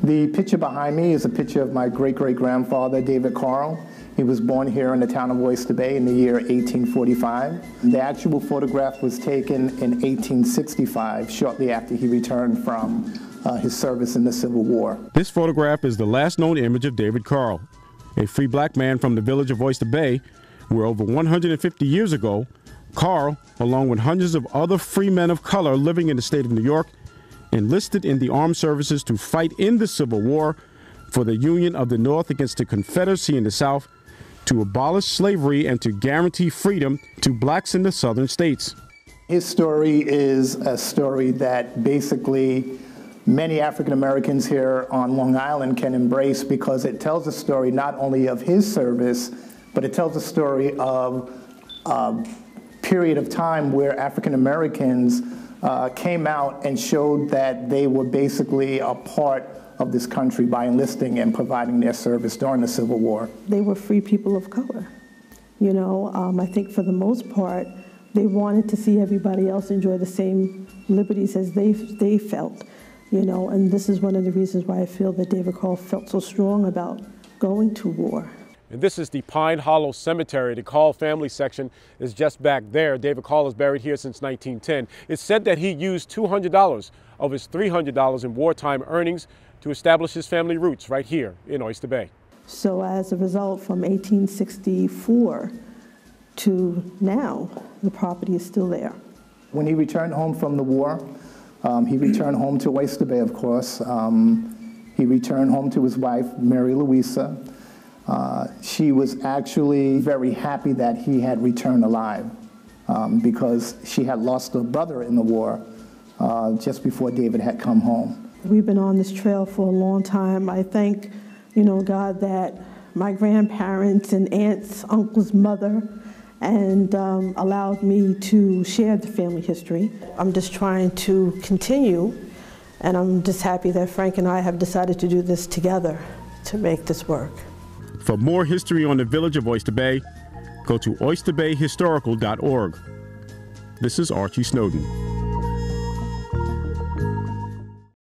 The picture behind me is a picture of my great-great-grandfather, David Carll. He was born here in the town of Oyster Bay in the year 1845. The actual photograph was taken in 1865, shortly after he returned from his service in the Civil War. This photograph is the last known image of David Carll, a free black man from the village of Oyster Bay, where over 150 years ago, Carll, along with hundreds of other free men of color living in the state of New York, enlisted in the armed services to fight in the Civil War for the Union of the North against the Confederacy in the South, to abolish slavery and to guarantee freedom to blacks in the southern states. His story is a story that basically many African Americans here on Long Island can embrace, because it tells a story not only of his service, but it tells a story of a period of time where African Americans came out and showed that they were basically a part of this country by enlisting and providing their service during the Civil War. They were free people of color. You know, I think for the most part, they wanted to see everybody else enjoy the same liberties as they felt, you know, and this is one of the reasons why I feel that David Carll felt so strong about going to war. And this is the Pine Hollow Cemetery. The Carll family section is just back there. David Carll is buried here since 1910. It's said that he used $200 of his $300 in wartime earnings to establish his family roots right here in Oyster Bay. So as a result, from 1864 to now, the property is still there. When he returned home from the war, he returned home to Oyster Bay, of course. He returned home to his wife, Mary Louisa. She was actually very happy that he had returned alive, because she had lost her brother in the war just before David had come home. We've been on this trail for a long time. I thank, you know, God that my grandparents and aunts, uncle's mother, and allowed me to share the family history. I'm just trying to continue, and I'm just happy that Frank and I have decided to do this together to make this work. For more history on the village of Oyster Bay, go to oysterbayhistorical.org. This is Archie Snowden.